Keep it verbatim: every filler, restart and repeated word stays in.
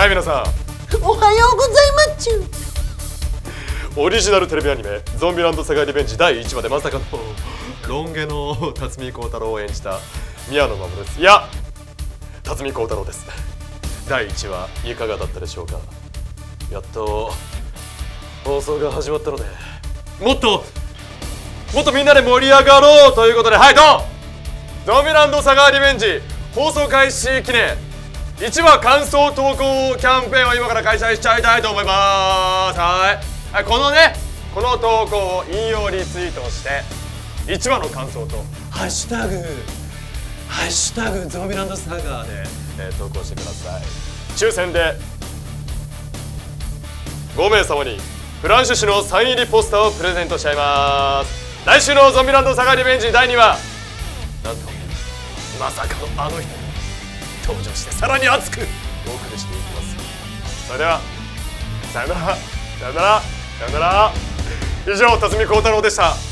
はい、皆さんおはようございます。 オリジナルテレビアニメ「ゾンビランドサガリベンジ」だいいちわでまさかのロン毛の辰巳孝太郎を演じた宮野真守です。いや、辰巳孝太郎です。だいいちわいかがだったでしょうか。やっと放送が始まったので、もっともっとみんなで盛り上がろうということで、はいどうゾンビランドサガーリベンジ放送開始記念いちわ感想投稿キャンペーンを今から開催しちゃいたいと思います。はい、このねこの投稿を引用リツイートしていちわの感想とハッシュタグハッシュタグゾンビランドサガーで、えー、投稿してください。抽選でごめいさまにフランシュ種のサイン入りポスターをプレゼントしちゃいます。来週のゾンビランドサガーリベンジだいにわ、なんとまさかのあの人に登場してさらに熱くお送りしていきます。それではさよならさよならさよなら。以上辰巳孝太郎でした。